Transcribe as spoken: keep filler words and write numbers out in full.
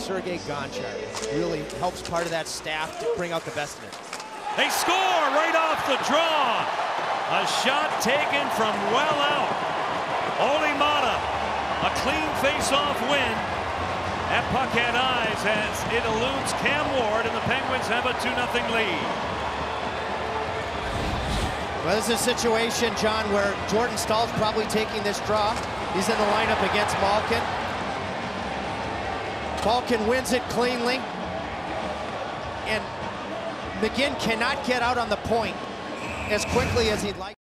Sergei Gonchar really helps part of that staff to bring out the best in it. They score right off the draw. A shot taken from well out. Olli Maatta, a clean face-off win. That puck had eyes as it eludes Cam Ward, and the Penguins have a two nothing lead. Well, this is a situation, John, where Jordan Staal's probably taking this draw. He's in the lineup against Malkin. Malkin wins it cleanly. And McGinn cannot get out on the point as quickly as he'd like.